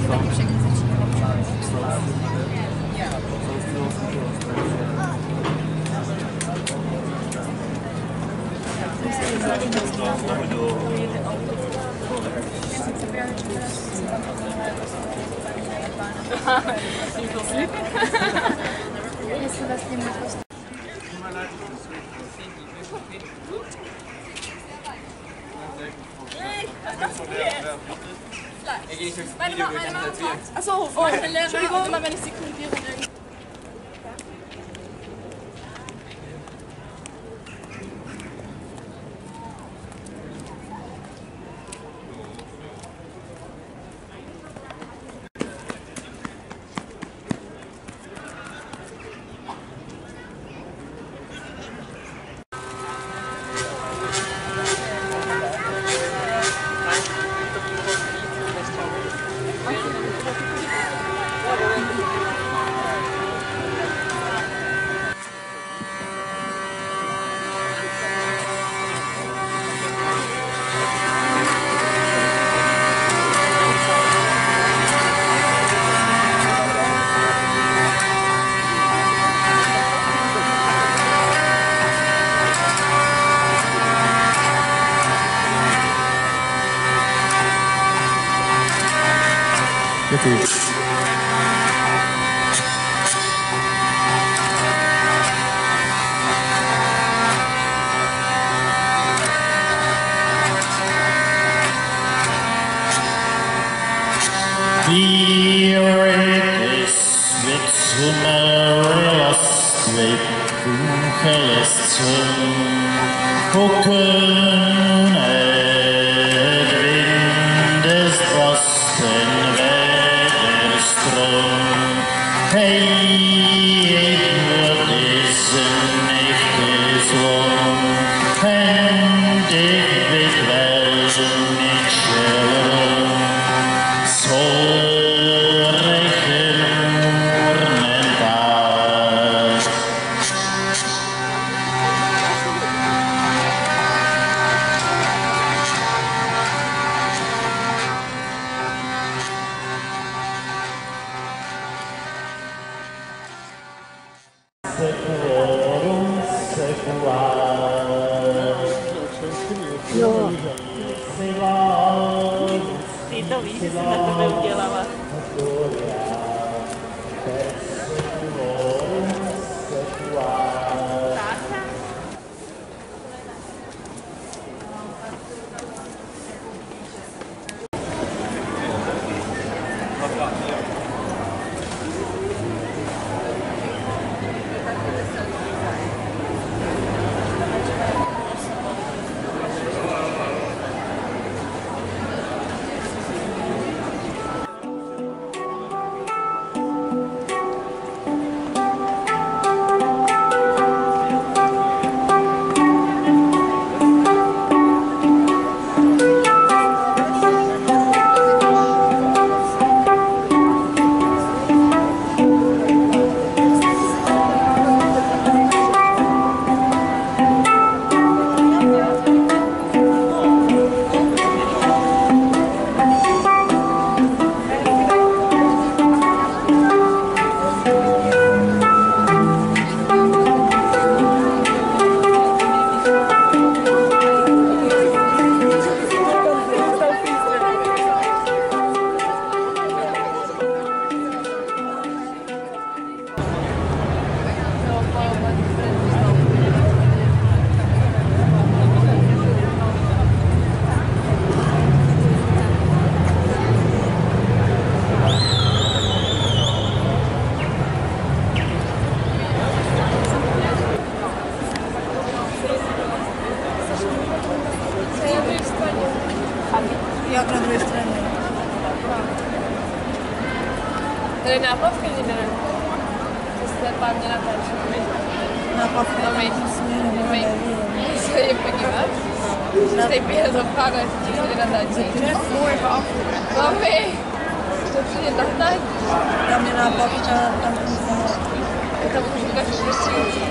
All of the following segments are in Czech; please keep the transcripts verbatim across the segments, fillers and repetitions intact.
taky všechny začínalo. Jestli vlastně můj postup. Meine Mama, meine Mama. Achso, oh, Entschuldigung, immer wenn ich sie korrigiere. Děkuji. Jo. Ty to víš, že jsem na tebe udělala. Jak na druhé straně? Tady náplavky někde ne? To jste pár mě natáčeli. Náplavky No my. jsme nevím. Se je podívat? Že jste pět do pár let, že tady natáčí. No my. To přijde natáčí. Tam je náplavka, tam jsem se... Tam už ukážu prostě.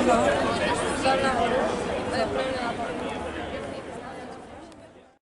Aha.